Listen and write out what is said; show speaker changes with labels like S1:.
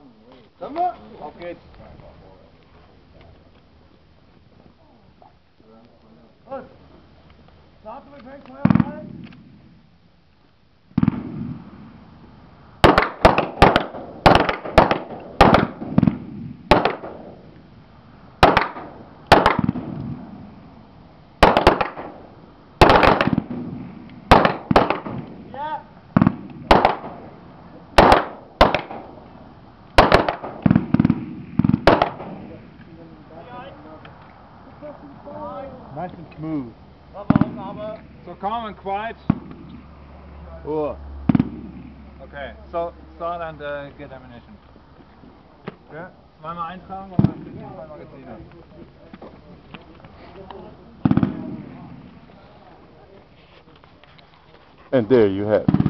S1: Können wir? Auf geht's. Gut. Starten wir gleich Feuer frei.
S2: Nice and smooth.
S1: So calm and quiet.
S2: Oh.
S1: Okay, so start and get ammunition. Okay, zweimal eintragen und dann kriegt ihr 2 Magazine.
S2: And there you have it.